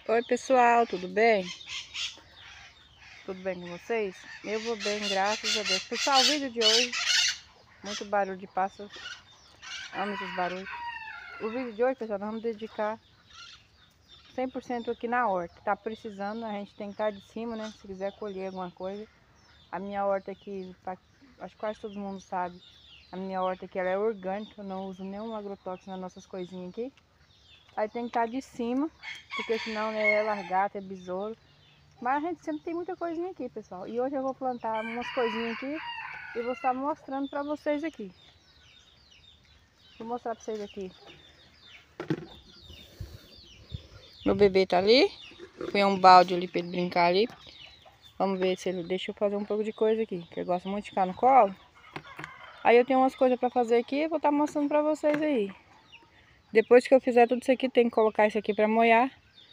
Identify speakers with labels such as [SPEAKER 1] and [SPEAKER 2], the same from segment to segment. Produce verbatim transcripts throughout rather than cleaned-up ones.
[SPEAKER 1] Oi pessoal, tudo bem? Tudo bem com vocês? Eu vou bem, graças a Deus. Pessoal, o vídeo de hoje, muito barulho de pássaros, amo esses barulhos. O vídeo de hoje, pessoal, nós vamos dedicar cem por cento aqui na horta. Tá precisando, a gente tem que estar de cima, né? Se quiser colher alguma coisa. A minha horta aqui, acho que quase todo mundo sabe, a minha horta aqui ela é orgânica, eu não uso nenhum agrotóxico nas nossas coisinhas aqui. Aí tem que estar de cima, porque senão né, é largata, é besouro. Mas a gente sempre tem muita coisinha aqui, pessoal. E hoje eu vou plantar umas coisinhas aqui e vou estar mostrando pra vocês aqui. Vou mostrar pra vocês aqui. Meu bebê tá ali. Põe um balde ali pra ele brincar ali. Vamos ver se ele deixa eu fazer um pouco de coisa aqui, que ele gosta muito de ficar no colo. Aí eu tenho umas coisas pra fazer aqui e vou estar mostrando pra vocês aí. Depois que eu fizer tudo isso aqui, tem que colocar isso aqui pra molhar.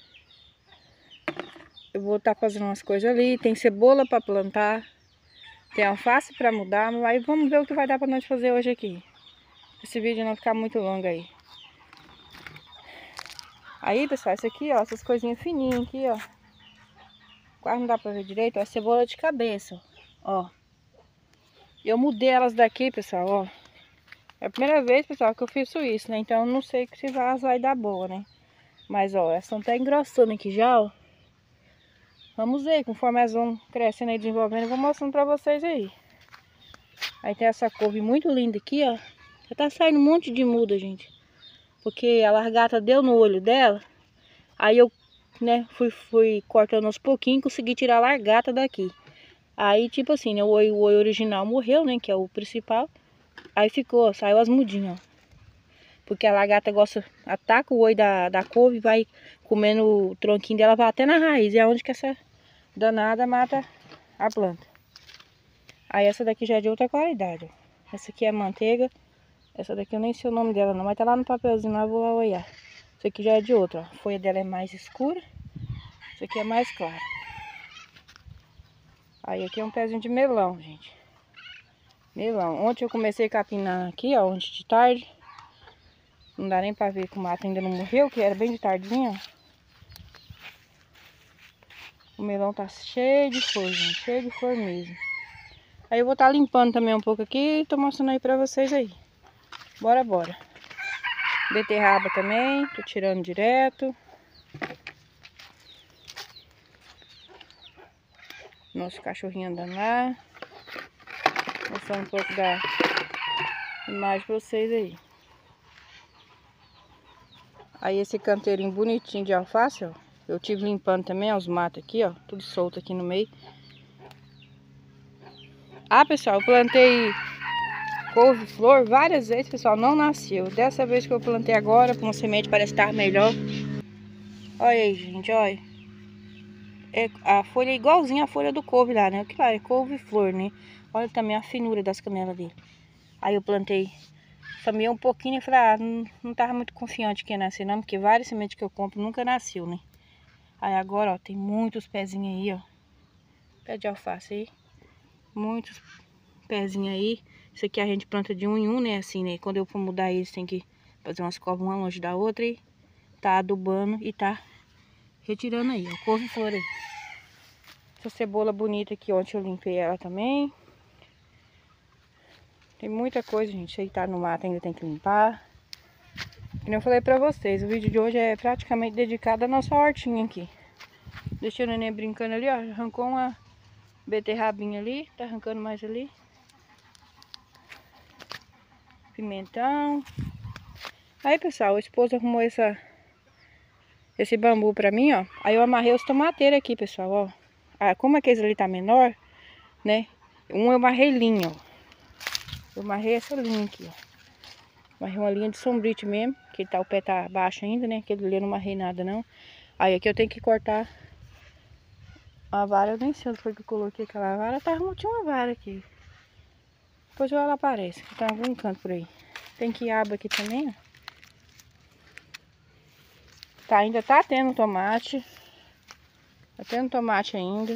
[SPEAKER 1] Eu vou estar fazendo umas coisas ali. Tem cebola pra plantar. Tem alface pra mudar. Aí vamos ver o que vai dar pra nós fazer hoje aqui. Esse vídeo não ficar muito longo aí. Aí, pessoal, isso aqui, ó, essas coisinhas fininhas aqui, ó. Quase não dá pra ver direito, ó, é cebola de cabeça, ó. Eu mudei elas daqui, pessoal, ó. É a primeira vez, pessoal, que eu fiz isso, né? Então eu não sei se elas vai dar boa, né? Mas, ó, elas estão até engrossando aqui já, ó. Vamos ver, conforme elas vão crescendo e desenvolvendo, eu vou mostrando pra vocês aí. Aí tem essa couve muito linda aqui, ó. Já tá saindo um monte de muda, gente. Porque a largata deu no olho dela. Aí eu, né, fui, fui cortando aos pouquinhos e consegui tirar a largata daqui. Aí, tipo assim, né, o oi, o oi original morreu, né, que é o principal. Aí ficou, saiu as mudinhas, ó. Porque a largata gosta, ataca o oi da, da couve e vai comendo o tronquinho dela, vai até na raiz. E é onde que essa danada mata a planta. Aí essa daqui já é de outra qualidade, ó. Essa aqui é manteiga. Essa daqui eu nem sei o nome dela não, mas tá lá no papelzinho lá, eu vou lá olhar. Essa aqui já é de outra, ó. A folha dela é mais escura. Essa aqui é mais clara. Aí aqui é um pezinho de melão, gente. Melão. Ontem eu comecei a capinar aqui, ó, ontem de tarde. Não dá nem pra ver que o mato ainda não morreu, que era bem de tardinha, ó. O melão tá cheio de flor, gente. Cheio de flor mesmo. Aí eu vou estar limpando também um pouco aqui e tô mostrando aí pra vocês aí. Bora, bora. Beterraba também, tô tirando direto. Nosso cachorrinho andando lá. Mostrando um pouco da imagem pra vocês aí. Aí esse canteirinho bonitinho de alface, ó. Eu tive limpando também, ó, os matos aqui, ó. Tudo solto aqui no meio. Ah, pessoal, eu plantei couve-flor várias vezes, pessoal, não nasceu. Dessa vez que eu plantei agora, com uma semente parece estar melhor. Olha aí, gente, olha. É, a folha é igualzinha a folha do couve lá, né? Claro, é couve-flor, né? Olha também a finura das canelas dele. Aí eu plantei, semeei um pouquinho e falei, ah, não, não tava muito confiante que ia nascer não, porque várias sementes que eu compro nunca nasceu, né? Aí agora, ó, tem muitos pezinhos aí, ó. Pé de alface aí. Muitos pezinhos aí. Isso aqui a gente planta de um em um, né? Assim, né? Quando eu for mudar eles, tem que fazer umas covas uma longe da outra e tá adubando e tá retirando aí, ó. Couve-flor aí. Essa cebola bonita aqui, ontem eu limpei ela também. Tem muita coisa, gente. Isso aí tá no mato, ainda tem que limpar. Como eu falei pra vocês, o vídeo de hoje é praticamente dedicado à nossa hortinha aqui. Deixei o neném brincando ali, ó. Arrancou uma beterrabinha ali. Tá arrancando mais ali. Pimentão. Aí, pessoal, o esposo arrumou essa, esse bambu pra mim, ó. Aí eu amarrei os tomateiros aqui, pessoal, ó. Ah, como aqueles ali tá menor, né? Um eu amarrei linha, ó. Eu amarrei essa linha aqui, ó. Amarrei uma linha de sombrite mesmo, que tá, o pé tá baixo ainda, né? Aquele ali eu não amarrei nada, não. Aí aqui eu tenho que cortar a vara. Eu nem sei onde foi que eu coloquei aquela vara. Tá, tinha uma vara aqui. Depois ela aparece, que tá em algum canto por aí. Tem quiabo aqui também, ó. Tá, ainda tá tendo tomate. Tá tendo tomate ainda.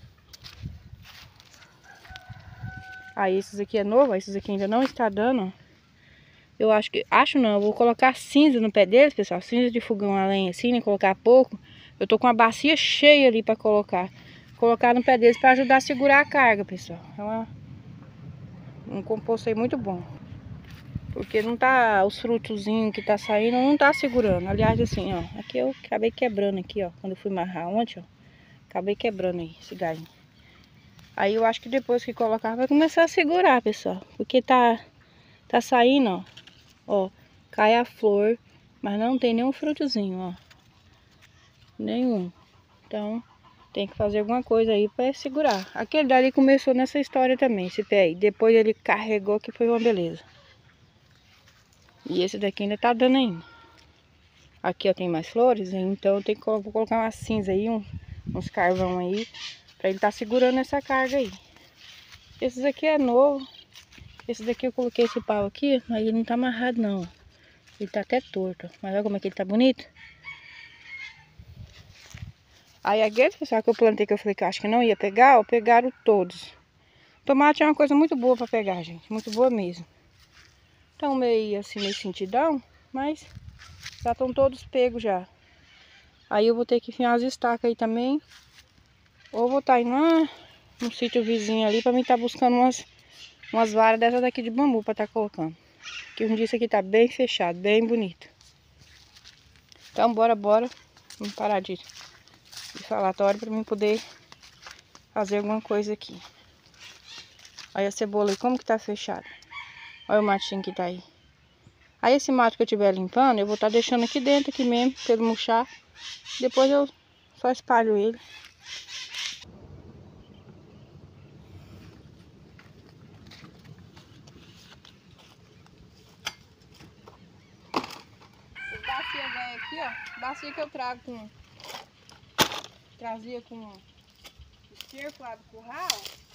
[SPEAKER 1] Aí esses aqui é novo, esses aqui ainda não está dando, ó. Eu acho que, acho não, eu vou colocar cinza no pé deles, pessoal, cinza de fogão a lenha assim, né, colocar pouco, Eu tô com uma bacia cheia ali pra colocar. Colocar no pé deles pra ajudar a segurar a carga, pessoal. É uma, um composto aí muito bom. Porque não tá, os frutozinhos que tá saindo não tá segurando. Aliás, assim, ó, aqui eu acabei quebrando aqui, ó. Quando eu fui amarrar ontem, ó. Acabei quebrando aí esse galho. Aí eu acho que depois que colocar vai começar a segurar, pessoal. Porque tá, tá saindo, ó. Ó, cai a flor, mas não tem nenhum frutozinho, ó. Nenhum. Então, tem que fazer alguma coisa aí pra segurar. Aquele dali começou nessa história também, esse pé aí. Depois ele carregou que foi uma beleza. E esse daqui ainda tá dando ainda. Aqui, ó, tem mais flores, então eu tenho que vou colocar uma cinza aí, um, uns carvão aí, pra ele tá segurando essa carga aí. Esse daqui é novo. Esse daqui eu coloquei esse pau aqui, mas ele não tá amarrado não. Ele tá até torto, mas olha como é que ele tá bonito. Aí aqueles, pessoal, que eu plantei, que eu falei que eu acho que não ia pegar, ó, pegaram todos. Tomate é uma coisa muito boa pra pegar, gente, muito boa mesmo. Então meio assim, meio sentidão, mas já estão todos pegos já. Aí eu vou ter que enfiar as estacas aí também. Ou vou estar indo lá no sítio vizinho ali pra mim estar buscando umas, umas varas dessas daqui de bambu pra estar colocando. Que um dia isso aqui tá bem fechado, bem bonito. Então bora, bora. Vamos parar de, de falatório pra mim poder fazer alguma coisa aqui. Olha a cebola aí, como que tá fechada. Olha o matinho que tá aí. Aí esse mato que eu estiver limpando, eu vou estar deixando aqui dentro, aqui mesmo, pra ele murchar. Depois eu só espalho ele. Bacia velha aqui, ó. Bacia que eu trago com... Trazia com esterco lá do curral.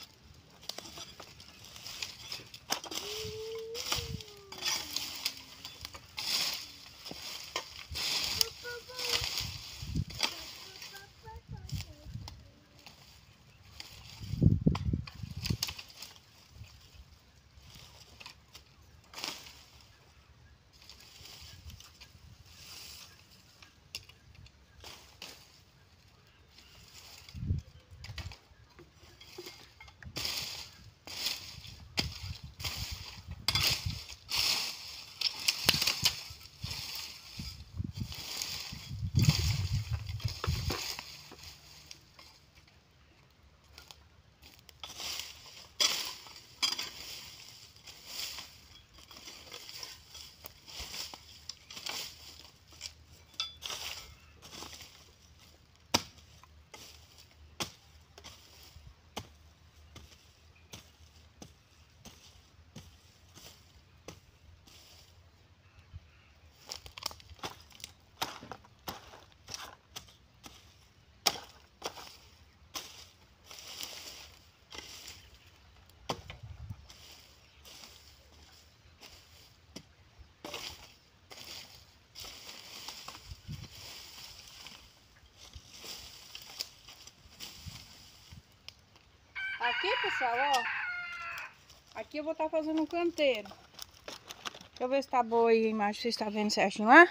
[SPEAKER 1] Aqui, pessoal, ó. Aqui eu vou estar fazendo um canteiro. Deixa eu ver se tá boa aí a imagem, vocês estão vendo certinho lá.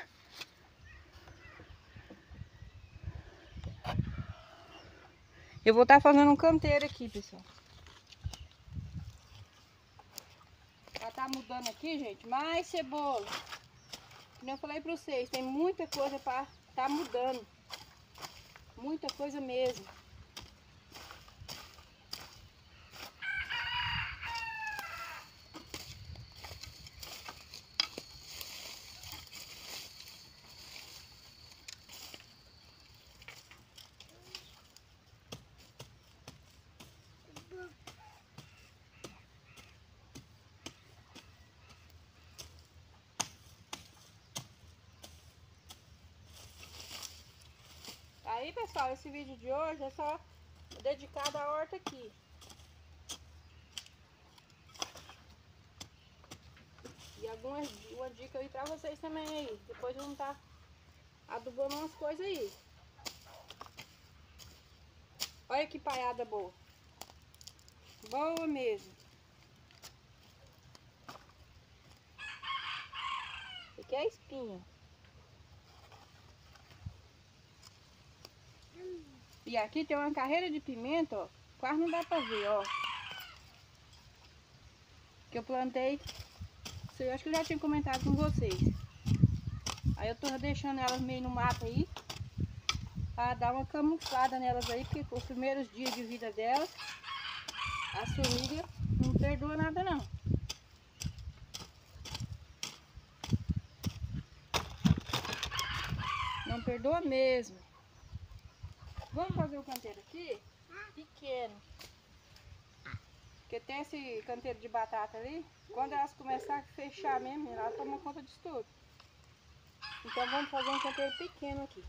[SPEAKER 1] Eu vou estar fazendo um canteiro aqui, pessoal. Já tá mudando aqui, gente, mais cebola. Como eu falei pra vocês, tem muita coisa pra tá mudando. Muita coisa mesmo. Aí, pessoal, esse vídeo de hoje é só dedicado à horta aqui. E alguma uma dica aí pra vocês também aí. Depois vamos estar adubando umas coisas aí. Olha que paiada boa. Boa mesmo. Isso aqui é espinho. E aqui tem uma carreira de pimenta, ó. Quase não dá pra ver, ó. Que eu plantei. Eu acho que eu já tinha comentado com vocês. Aí eu tô deixando elas meio no mato aí. Pra dar uma camuflada nelas aí. Porque os primeiros dias de vida delas, as formigas não perdoa nada não. Não perdoa mesmo. Vamos fazer o canteiro aqui? Pequeno. Porque tem esse canteiro de batata ali. Quando elas começarem a fechar mesmo, elas tomam conta disso tudo. Então vamos fazer um canteiro pequeno aqui.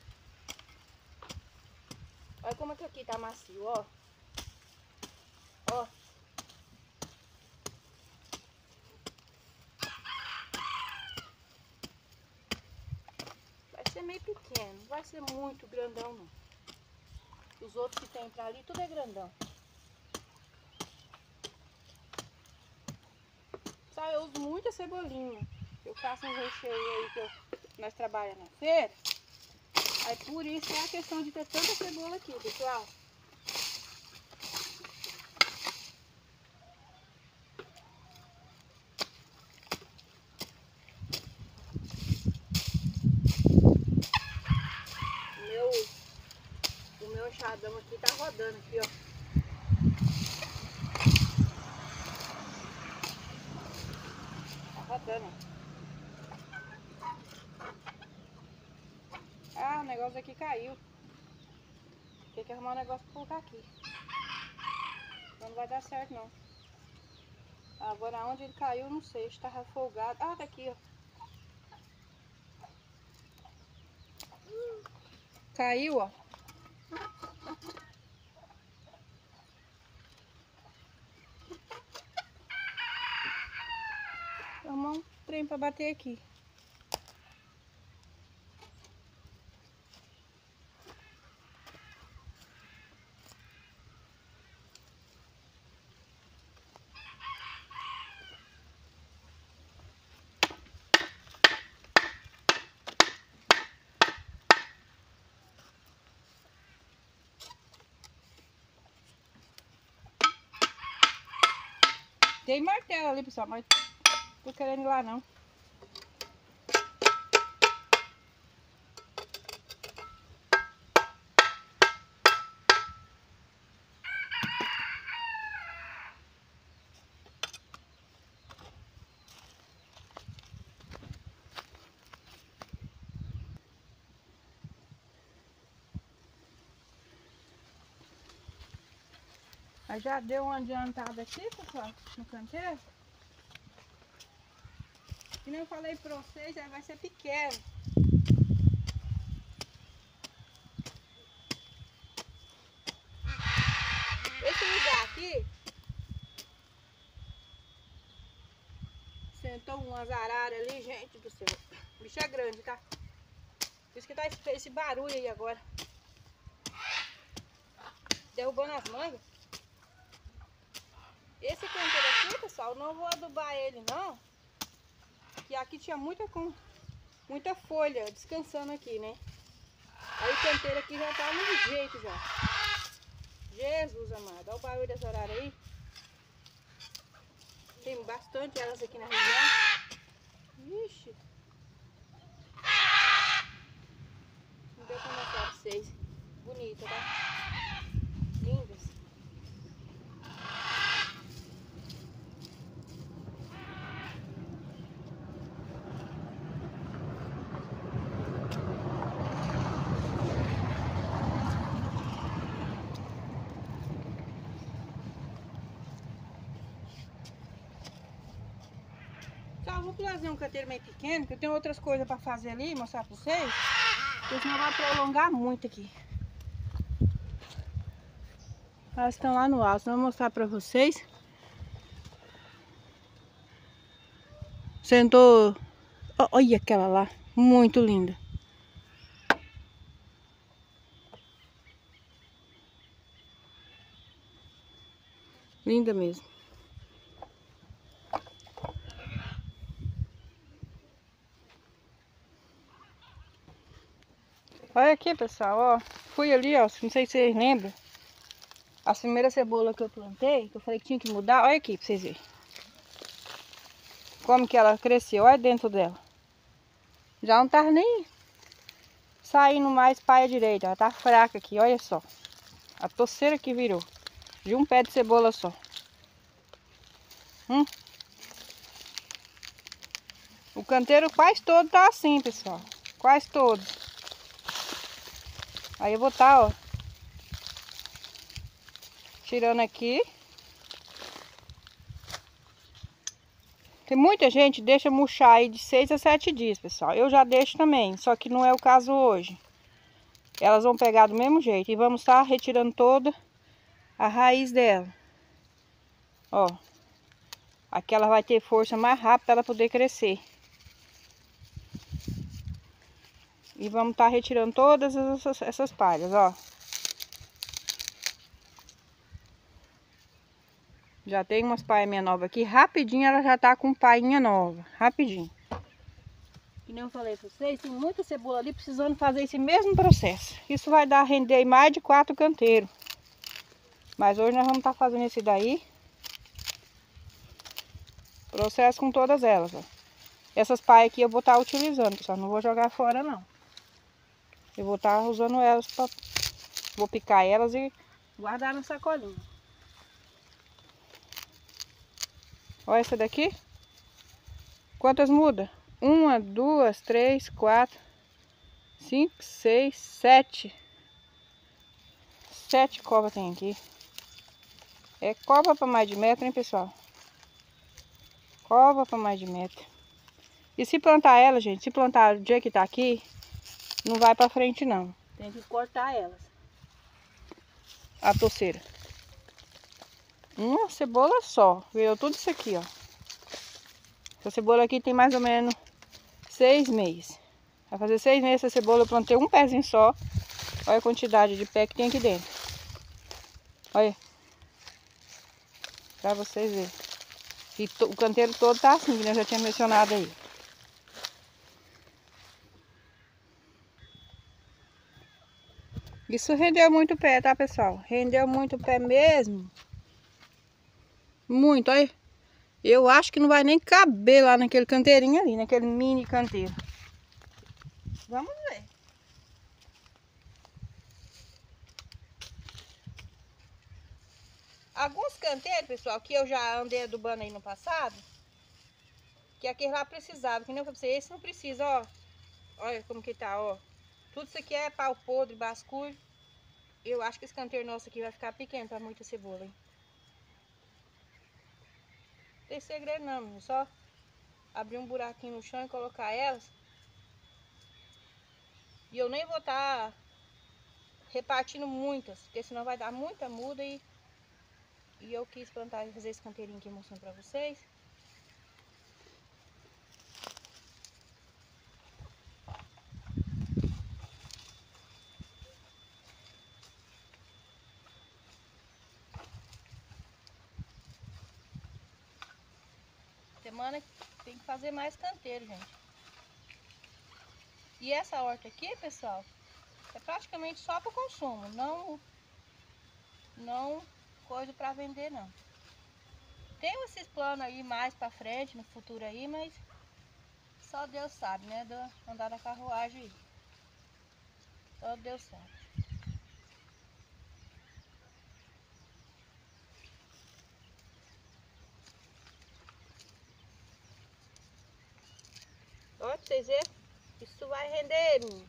[SPEAKER 1] Olha como é que aqui tá macio, ó. Ó. Vai ser meio pequeno, não vai ser muito grandão não. Os outros que tem pra ali, tudo é grandão. Só eu uso muita cebolinha. Eu faço um recheio aí que eu, nós trabalhamos na feira. Aí por isso é a questão de ter tanta cebola aqui, pessoal. O meu, o meu enxadão aqui tá rodando aqui, ó. Tá rodando. Ah, o negócio aqui caiu. Tem que arrumar um negócio pra colocar aqui. Então não vai dar certo não. Agora onde ele caiu, não sei. Estava folgado. Ah, tá aqui, ó. Caiu, ó. Arrumar um trem pra bater aqui. Tem martelo ali, pessoal, mas não tô querendo ir lá não. Mas já deu uma adiantada aqui, pessoal, no canteiro. E nem eu falei pra vocês, vai ser pequeno. Esse lugar aqui, sentou umas araras ali, gente do céu. O bicho é grande, tá? Por isso que tá esse, esse barulho aí agora. Derrubando as mangas. Esse canteiro aqui, pessoal, não vou adubar ele não. Que aqui tinha muita, com, muita folha descansando aqui, né? Aí o canteiro aqui já tá no jeito já. Jesus amado, olha o barulho dessa arara aí. Tem bastante elas aqui na região. Vixe. Não deu pra mostrar pra vocês. Bonita, tá? Lindas. Só vou fazer um canteiro meio pequeno, porque eu tenho outras coisas pra fazer ali, mostrar pra vocês. Porque senão vai prolongar muito aqui. Elas estão lá no alto, vou mostrar pra vocês. Sentou. Olha aquela lá, muito linda. Linda mesmo. Olha aqui, pessoal, ó. Fui ali, ó. Não sei se vocês lembram. As primeiras cebolas que eu plantei, que eu falei que tinha que mudar. Olha aqui pra vocês verem. Como que ela cresceu. Olha dentro dela. Já não tava nem saindo mais paia direita. Ela tá fraca aqui, olha só. A toceira que virou. De um pé de cebola só. Hum. O canteiro quase todo tá assim, pessoal. Quase todo. Aí eu vou tá, ó. Tirando aqui. Tem muita gente que deixa murchar aí de seis a sete dias, pessoal. Eu já deixo também, só que não é o caso hoje. Elas vão pegar do mesmo jeito. E vamos estar retirando toda a raiz dela. Ó. Aqui ela vai ter força mais rápido para ela poder crescer. E vamos estar retirando todas essas, essas palhas, ó. Já tem umas painhas novas aqui. Rapidinho ela já tá com painha nova. Rapidinho. Que nem eu falei pra vocês, tem muita cebola ali precisando fazer esse mesmo processo. Isso vai dar render mais de quatro canteiros. Mas hoje nós vamos estar fazendo esse daí. Processo com todas elas, ó. Essas paias aqui eu vou estar utilizando, pessoal. Não vou jogar fora, não. Eu vou estar usando elas pra... Vou picar elas e guardar na sacolinha. Olha essa daqui. Quantas muda? Uma, duas, três, quatro, cinco, seis, sete. Sete cobras tem aqui. É cobra para mais de metro, hein, pessoal? Cobra para mais de metro. E se plantar ela, gente, se plantar do jeito que tá aqui, não vai para frente, não. Tem que cortar elas. A toceira. Uma cebola só. Veio tudo isso aqui, ó. Essa cebola aqui tem mais ou menos seis meses. Vai fazer seis meses essa cebola. Eu plantei um pezinho só. Olha a quantidade de pé que tem aqui dentro. Olha. Pra vocês verem. E o canteiro todo tá assim, que eu já tinha mencionado aí. Isso rendeu muito pé, tá, pessoal? Rendeu muito pé mesmo. Muito, olha. Eu acho que não vai nem caber lá naquele canteirinho ali, naquele mini canteiro. Vamos ver. Alguns canteiros, pessoal, que eu já andei adubando aí no passado, que aquele lá precisava, que nem eu falei pra você, esse não precisa, ó. Olha como que tá, ó. Tudo isso aqui é pau podre, basculho. Eu acho que esse canteiro nosso aqui vai ficar pequeno para muita cebola, hein? Não tem segredo não, menino. Só abrir um buraquinho no chão e colocar elas. E eu nem vou estar tá repartindo muitas, porque senão vai dar muita muda e... E eu quis plantar e fazer esse canteirinho aqui mostrando para vocês. Semana tem que fazer mais canteiro, gente. E essa horta aqui, pessoal, é praticamente só para consumo, não não coisa para vender não. Tem esses planos aí mais para frente, no futuro aí, mas só Deus sabe, né, do andar da carruagem aí. Só Deus sabe. Olha pra vocês verem, isso vai render, menino.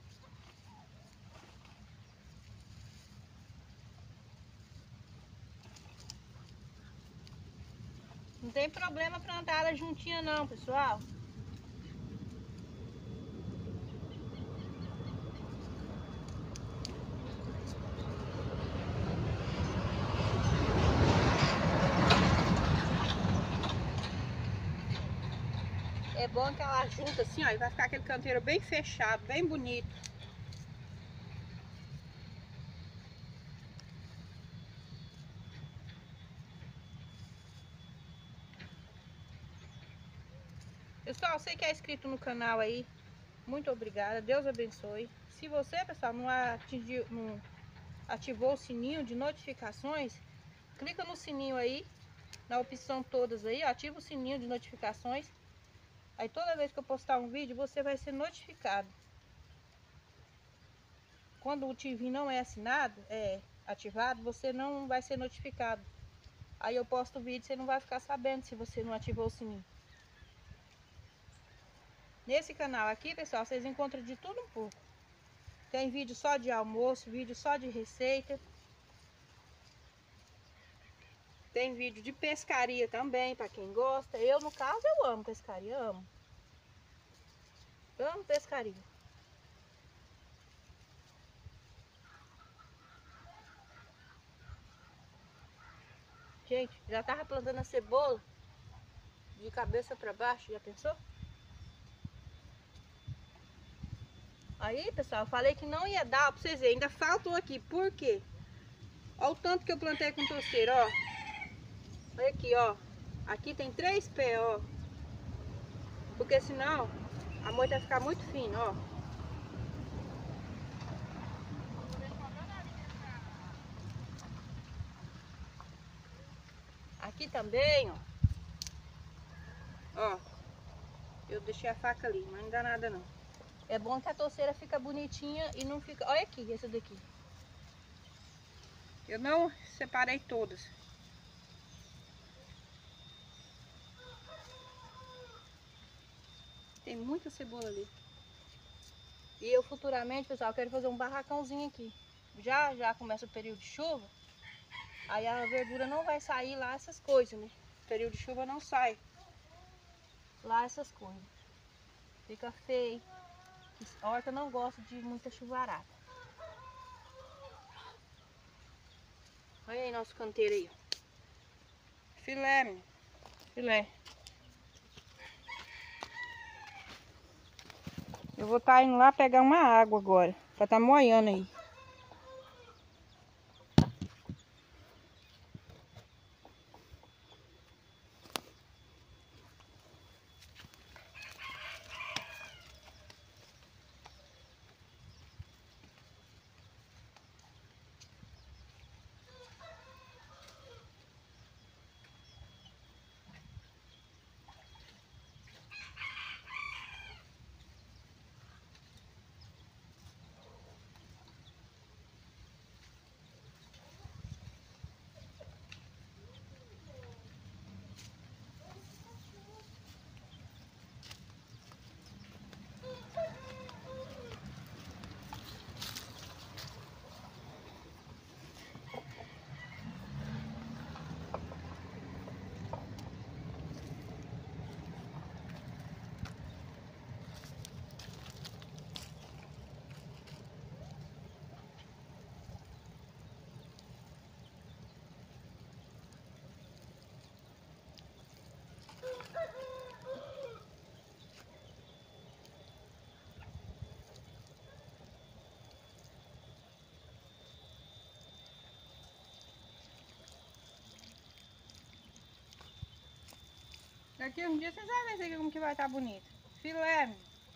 [SPEAKER 1] Não tem problema plantar ela juntinha não, pessoal. É bom que ela junta assim, ó, e vai ficar aquele canteiro bem fechado, bem bonito. Pessoal, você que é inscrito no canal aí, Muito obrigada, Deus abençoe. Se você, pessoal, não atingiu, não ativou o sininho de notificações, clica no sininho aí, na opção todas aí, ativa o sininho de notificações. Aí toda vez que eu postar um vídeo, você vai ser notificado. Quando o T V não é assinado, é ativado, você não vai ser notificado. Aí eu posto o vídeo, você não vai ficar sabendo se você não ativou o sininho. Nesse canal aqui, pessoal, vocês encontram de tudo um pouco. Tem vídeo só de almoço, vídeo só de receita. Tem vídeo de pescaria também, para quem gosta. Eu, no caso, eu amo pescaria, amo. Amo pescaria. Gente, já tava plantando a cebola de cabeça para baixo, já pensou? Aí, pessoal, eu falei que não ia dar, pra vocês verem, ainda faltam aqui. Por quê? Olha o tanto que eu plantei com torceira, ó. Olha aqui, ó. Aqui tem três pés, ó. Porque senão a moita vai ficar muito fina, ó. Aqui também, ó. Ó. Eu deixei a faca ali, mas não dá nada não. É bom que a torceira fica bonitinha e não fica... Olha aqui, essa daqui. Eu não separei todas. Tem muita cebola ali. E eu futuramente, pessoal, quero fazer um barracãozinho aqui. Já, já começa o período de chuva. Aí a verdura não vai sair lá essas coisas, né? Período de chuva não sai lá essas coisas. Fica feio. A horta não gosta de muita chuvarada. Olha aí nosso canteiro aí. Filé, meu. Filé. Eu vou estar indo lá pegar uma água agora. Pra tá moendo aí. Daqui um dia vocês vão ver isso aqui como que vai estar bonito. Filé.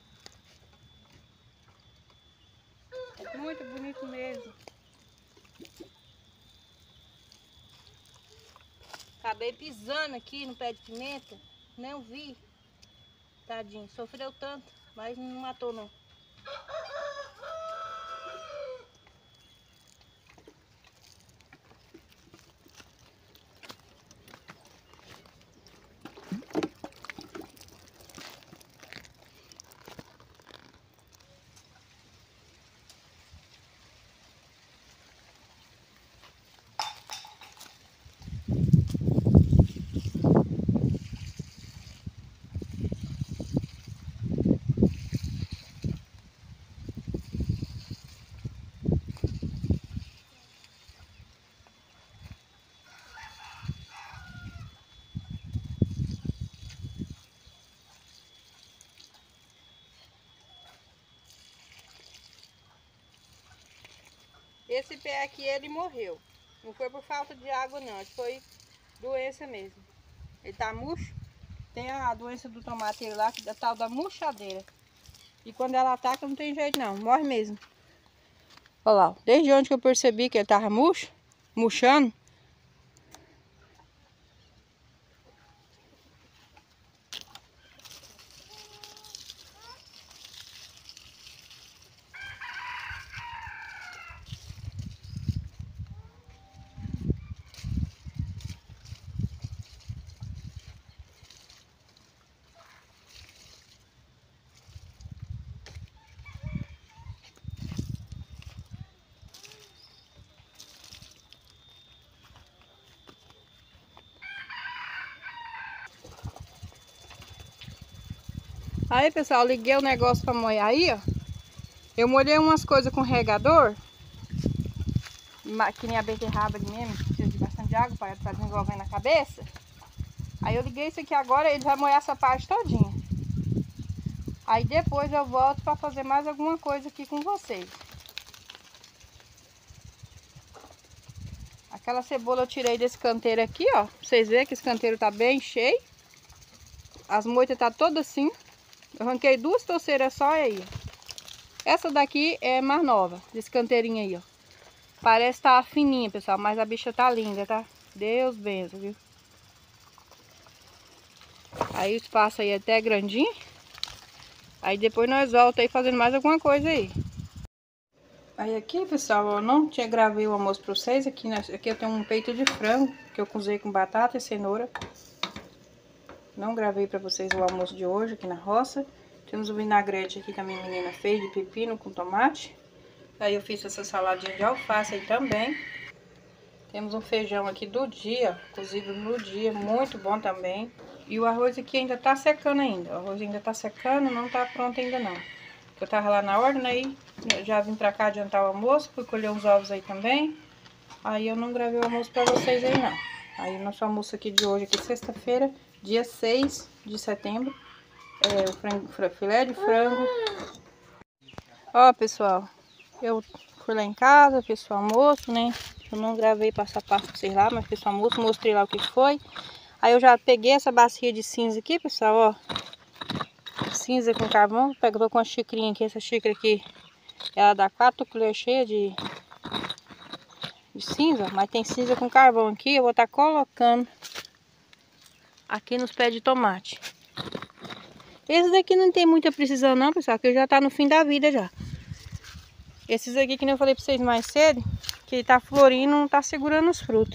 [SPEAKER 1] É muito bonito mesmo. Acabei pisando aqui no pé de pimenta. Nem vi. Tadinho, sofreu tanto, mas não matou não. Esse pé aqui ele morreu. Não foi por falta de água não, foi doença mesmo. Ele tá murcho. Tem a doença do tomateiro lá, que é a tal da murchadeira. E quando ela ataca não tem jeito não, morre mesmo. Olha lá, desde onde que eu percebi que ele tava murcho, murchando. Aí, pessoal, liguei o negócio pra molhar aí, ó. Eu molhei umas coisas com regador. Que nem a beterraba ali mesmo, precisa de bastante água para estar desenvolvendo a cabeça. Aí eu liguei isso aqui agora, ele vai molhar essa parte todinha. Aí depois eu volto para fazer mais alguma coisa aqui com vocês. Aquela cebola eu tirei desse canteiro aqui, ó. Pra vocês verem que esse canteiro tá bem cheio. As moitas tá todas assim. Eu arranquei duas torceiras só aí, ó. Essa daqui é mais nova, desse canteirinho aí, ó. Parece tá fininha, pessoal, mas a bicha tá linda, tá? Deus benza, viu? Aí o espaço aí é até grandinho. Aí depois nós voltamos aí fazendo mais alguma coisa aí. Aí aqui, pessoal, eu não tinha gravei o almoço pra vocês. Aqui, né? Aqui eu tenho um peito de frango que eu cozinhei com batata e cenoura. Não gravei pra vocês o almoço de hoje aqui na roça. Temos o vinagrete aqui que a minha menina fez de pepino com tomate. Aí eu fiz essa saladinha de alface aí também. Temos um feijão aqui do dia, cozido no dia, muito bom também. E o arroz aqui ainda tá secando ainda. O arroz ainda tá secando, não tá pronto ainda não. Eu tava lá na ordem, aí já vim pra cá adiantar o almoço, fui colher uns ovos aí também. Aí eu não gravei o almoço pra vocês aí não. Aí o nosso almoço aqui de hoje, aqui sexta-feira, dia seis de setembro. É o frango, filé de frango. Ó, pessoal, eu fui lá em casa, fiz o almoço, né? Eu não gravei passo a passo pra vocês lá, mas fiz o almoço, mostrei lá o que foi. Aí eu já peguei essa bacia de cinza aqui, pessoal, ó. Cinza com carvão. Pegou com uma xicrinha aqui, essa xícara aqui. Ela dá quatro colheres cheias de, de cinza, mas tem cinza com carvão aqui. Eu vou estar colocando aqui nos pés de tomate. Esse daqui não tem muita precisão não, pessoal, que já tá no fim da vida já. Esses aqui, que nem eu falei pra vocês mais cedo, que ele tá florindo, não tá segurando os frutos.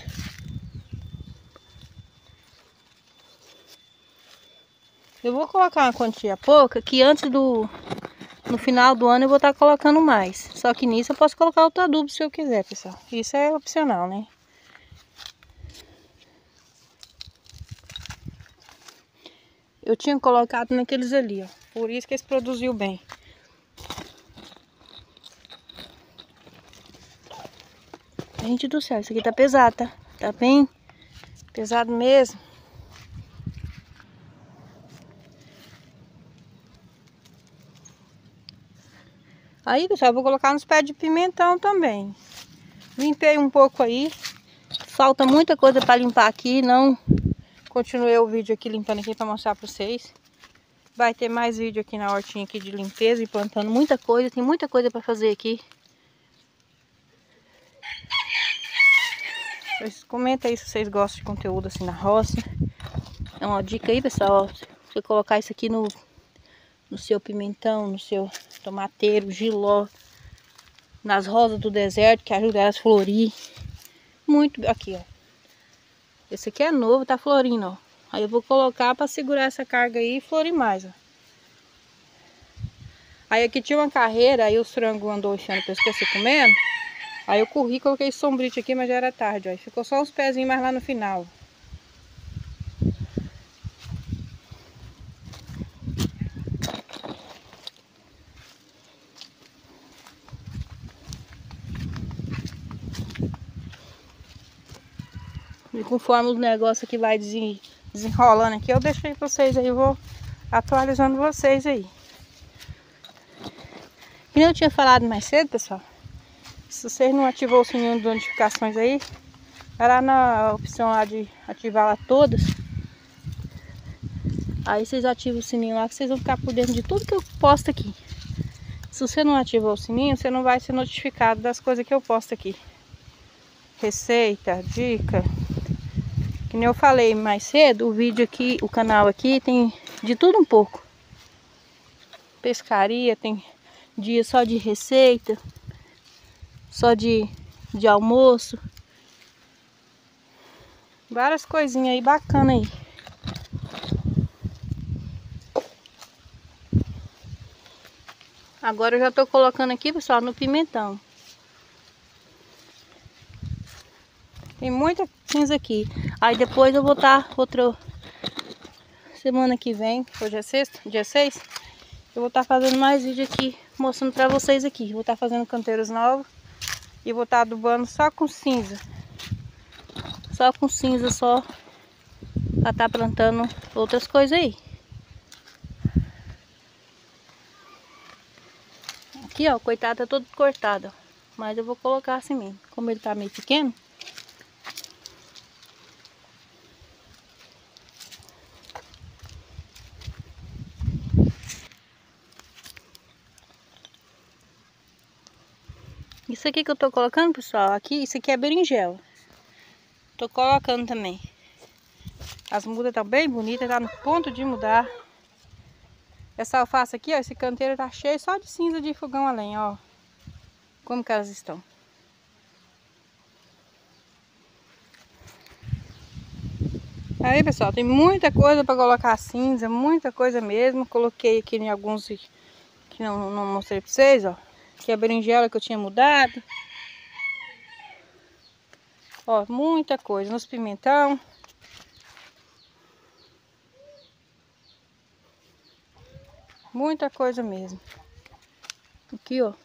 [SPEAKER 1] Eu vou colocar uma quantia pouca, que antes do... No final do ano eu vou estar colocando mais. Só que nisso eu posso colocar outro adubo se eu quiser, pessoal. Isso é opcional, né? Eu tinha colocado naqueles ali, ó. Por isso que eles produziu bem. Gente do céu, isso aqui tá pesado, tá? Tá bem pesado mesmo. Aí, pessoal, eu vou colocar nos pés de pimentão também. Limpei um pouco aí. Falta muita coisa para limpar aqui, não continuei o vídeo aqui limpando aqui para mostrar para vocês. Vai ter mais vídeo aqui na hortinha aqui de limpeza e plantando muita coisa, tem muita coisa para fazer aqui. Vocês comentem aí se vocês gostam de conteúdo assim na roça. É uma dica aí, pessoal, ó, você colocar isso aqui no, no seu pimentão, no seu tomateiro, giló, nas rosas do deserto, que ajuda elas a florir. Muito, aqui, ó. Esse aqui é novo, tá florindo, ó. Aí eu vou colocar para segurar essa carga aí e florir mais, ó. Aí aqui tinha uma carreira, aí os frangos andou enchendo o pescoço e comendo. Aí eu corri, coloquei sombrite aqui, mas já era tarde, ó. Aí ficou só os pezinhos mais lá no final. E conforme os negócios aqui vai desenrolando aqui, eu deixo aí pra vocês aí, eu vou atualizando vocês aí. E eu tinha falado mais cedo, pessoal, se vocês não ativam o sininho de notificações aí, vai lá na opção lá de ativar lá todas. Aí vocês ativam o sininho lá que vocês vão ficar por dentro de tudo que eu posto aqui. Se você não ativou o sininho, você não vai ser notificado das coisas que eu posto aqui. Receita, dica. Que nem eu falei mais cedo, o vídeo aqui, o canal aqui tem de tudo um pouco. Pescaria, tem dia só de receita, só de, de almoço. Várias coisinhas aí bacanas aí. Agora eu já tô colocando aqui, pessoal, no pimentão. Tem muita cinza aqui. Aí depois eu vou estar outra semana que vem, hoje é sexta, dia seis. Eu vou estar fazendo mais vídeo aqui, mostrando pra vocês aqui. Vou estar fazendo canteiros novos. E vou estar adubando só com cinza. Só com cinza só. Pra estar plantando outras coisas aí. Aqui, ó, coitado, tá todo cortado, ó. Mas eu vou colocar assim mesmo. Como ele tá meio pequeno. Isso aqui que eu tô colocando, pessoal, aqui, isso aqui é berinjela. Tô colocando também. As mudas estão bem bonitas, tá no ponto de mudar. Essa alface aqui, ó, esse canteiro tá cheio só de cinza de fogão a lenha, ó. Como que elas estão. Aí, pessoal, tem muita coisa pra colocar cinza, muita coisa mesmo. Coloquei aqui em alguns que não, não mostrei pra vocês, ó. Aqui é a berinjela que eu tinha mudado. Ó, muita coisa. Nos pimentão. Muita coisa mesmo. Aqui, ó.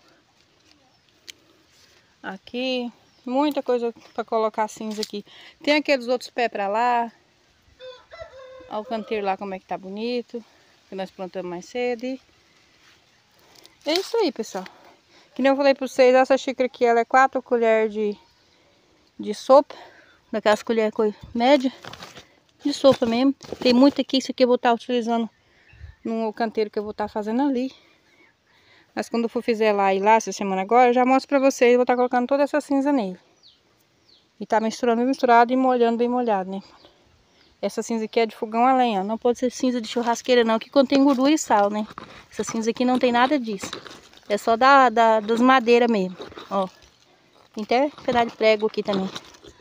[SPEAKER 1] Aqui. Muita coisa pra colocar cinza aqui. Tem aqueles outros pés pra lá. Olha o canteiro lá como é que tá bonito. Que nós plantamos mais cedo. E é isso aí, pessoal. Que nem eu falei pra vocês, essa xícara aqui, ela é quatro colheres de, de sopa. Daquelas colheres média. De sopa mesmo. Tem muito aqui, isso aqui eu vou estar utilizando no canteiro que eu vou estar fazendo ali. Mas quando eu for fizer lá e lá, essa semana agora, eu já mostro pra vocês. Eu vou estar colocando toda essa cinza nele. E tá misturando bem misturado e molhando bem molhado, né? Essa cinza aqui é de fogão a lenha. Não pode ser cinza de churrasqueira não, que contém gordura e sal, né? Essa cinza aqui não tem nada disso. É só da, da, das madeiras mesmo, ó. Tem até pedaço de prego aqui também.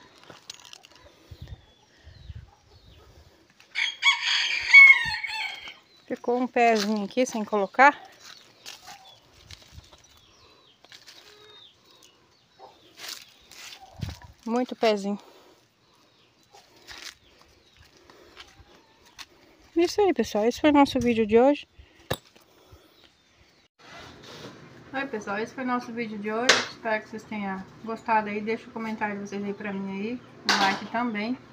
[SPEAKER 1] Ficou um pezinho aqui sem colocar. Muito pezinho. Isso aí, pessoal. Esse foi o nosso vídeo de hoje. Oi, pessoal. Esse foi o nosso vídeo de hoje. Espero que vocês tenham gostado aí. Deixa o comentário de vocês aí pra mim aí. Um like também.